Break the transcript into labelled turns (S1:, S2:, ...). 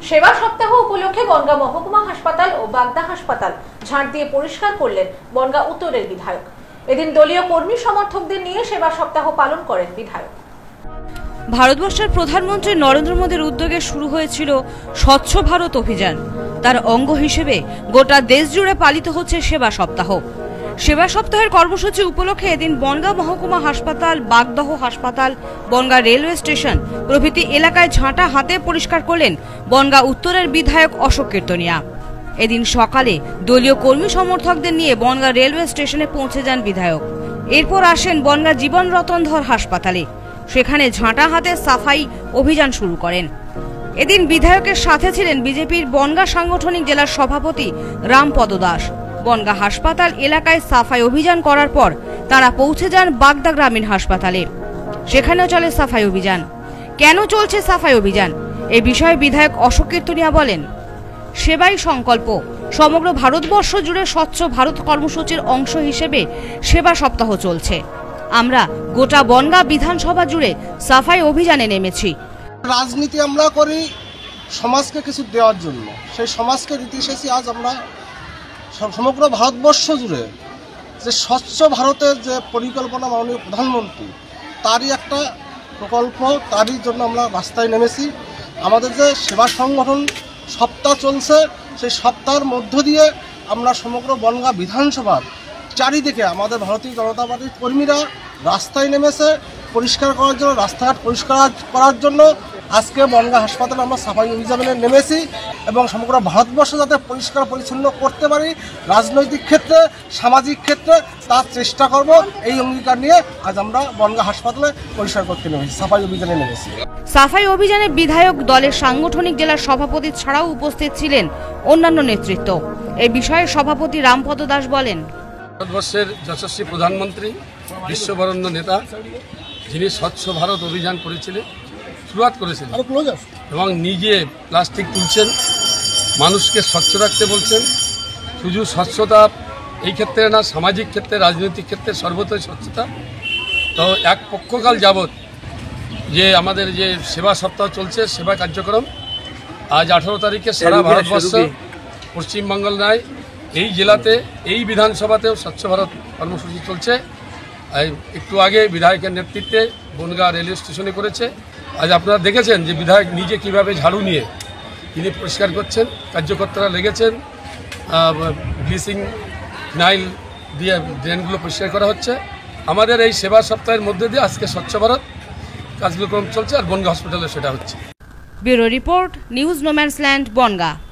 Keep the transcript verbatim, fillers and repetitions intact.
S1: সেবা সপ্তাহ উপলক্ষে বনগাঁ মহকুমা হাসপাতাল ও বাগদা হাসপাতাল ঝাড় দিয়ে পরিষ্কার করলেন বনগাঁ উত্তরের বিধায়ক। এদিন দলীয় কর্মী সমর্থকদের নিয়ে সেবা সপ্তাহ পালন করেন বিধায়ক।
S2: ভারতবর্ষের প্রধানমন্ত্রী নরেন্দ্র মোদীর উদ্যোগে শুরু হয়েছিল স্বচ্ছ ভারত অভিযান। তার অঙ্গ হিসেবে গোটা দেশ জুড়ে পালিত হচ্ছে সেবা সপ্তাহ। সেবা সপ্তাহের কর্মসূচি উপলক্ষে এদিন বনগাঁ মহকুমা হাসপাতাল, বাগদহ হাসপাতাল, বনগাঁ রেলওয়ে স্টেশন প্রভৃতি এলাকায় ঝাঁটা হাতে পরিষ্কার করলেন বনগাঁ উত্তরের বিধায়ক অশোক কীর্তনিয়া। এদিন সকালে দলীয় কর্মী সমর্থকদের নিয়ে বনগাঁ রেলওয়ে স্টেশনে পৌঁছে যান বিধায়ক। এরপর আসেন বনগাঁ জীবন রতন ধর হাসপাতালে। সেখানে ঝাঁটা হাতে সাফাই অভিযান শুরু করেন। এদিন বিধায়কের সাথে ছিলেন বিজেপির বনগাঁ সাংগঠনিক জেলার সভাপতি রামপদ দাস। বনগাঁ হাসপাতাল এলাকায় সাফাই অভিযান করার পর তারা পৌঁছে যান বাগদা গ্রামীণ হাসপাতালে। সেখানেও চলে সাফাই অভিযান। কেন চলছে সাফাই অভিযান এ বিষয়ে বিধায়ক অশোক কীর্তনিয়া বলেন, সেবাই সংকল্প। সমগ্র ভারতবর্ষ জুড়ে স্বচ্ছ ভারত কর্মসূচির অংশ হিসেবে সেবা সপ্তাহ চলছে। আমরা গোটা বনগাঁ বিধানসভা জুড়ে সাফাই অভিযানে নেমেছি।
S3: রাজনীতি আমরা করি সমাজকে কিছু দেওয়ার জন্য, সেই সমাজকে দিতে এসেছি। আজ আমরা সমগ্র ভারতবর্ষ জুড়ে যে স্বচ্ছ ভারতের যে পরিকল্পনা মাননীয় প্রধানমন্ত্রী, তারই একটা প্রকল্প, তারই জন্য আমরা রাস্তায় নেমেছি। আমাদের যে সেবা সংগঠন সপ্তাহ চলছে, সেই সপ্তাহের মধ্য দিয়ে আমরা সমগ্র বনগাঁ বিধানসভার চারিদিকে আমাদের ভারতীয় জনতা পার্টির কর্মীরা রাস্তায় নেমেছে পরিষ্কার করার জন্য, রাস্তাঘাট পরিষ্কার করার জন্য। আজকে বনগাঁ হাসপাতালে আমরা সাফাই অভিযানে নেমেছি এবং সমগ্র ভারতবর্ষ যাতে পরিষ্কার পরিচ্ছন্ন করতে পারি, রাজনৈতিক ক্ষেত্রে, সামাজিক ক্ষেত্রে তার চেষ্টা করব, এই অঙ্গীকার নিয়ে আজ আমরা বনগাঁ হাসপাতালে পরিষ্কার করতে নেমেছি, সাফাই অভিযানে নেমেছি।
S2: সাফাই অভিযানে বিধায়ক দলের সাংগঠনিক জেলার সভাপতি ছাড়াও উপস্থিত ছিলেন অন্যান্য নেতৃত্ব। এই বিষয়ে সভাপতি রামপদ দাস বলেন,
S4: ভারতবর্ষের যশস্বী প্রধানমন্ত্রী, বিশ্ববরণ্য নেতা, যিনি স্বচ্ছ ভারত অভিযান করেছিলেন, শুরুয়াত করেছিলেন এবং নিজে প্লাস্টিক তুলছেন, মানুষকে স্বচ্ছ রাখতে বলছেন। শুধু স্বচ্ছতা এই ক্ষেত্রে না, সামাজিক ক্ষেত্রে, রাজনৈতিক ক্ষেত্রে সর্বত্রই স্বচ্ছতা। তো এক পক্ষকাল যাবৎ যে আমাদের যে সেবা সপ্তাহ চলছে, সেবা কার্যক্রম, আজ আঠারো তারিখে সারা ভারতবর্ষ, পশ্চিমবঙ্গ নয়, এই জেলাতে, এই বিধানসভাতেও স্বচ্ছ ভারত কর্মসূচি চলছে। একটু আগে বিধায়কের নেতৃত্বে বনগাঁ রেলওয়ে স্টেশনে করেছে। আজ আপনারা দেখেছেন যে বিধায়ক নিজে কিভাবে ঝাড়ু নিয়ে তিনি পরিষ্কার করছেন, কার্যকর্তারা লেগেছেন, ব্লিচিং ফিনাইল দিয়ে ড্রেনগুলো পরিষ্কার করা হচ্ছে। আমাদের এই সেবা সপ্তাহের মধ্যে দিয়ে আজকে স্বচ্ছ ভারত কার্যক্রম চলছে, আর বনগাঁ হসপিটালে সেটা হচ্ছে।
S2: Bureau report, news no man's land, Bongaon.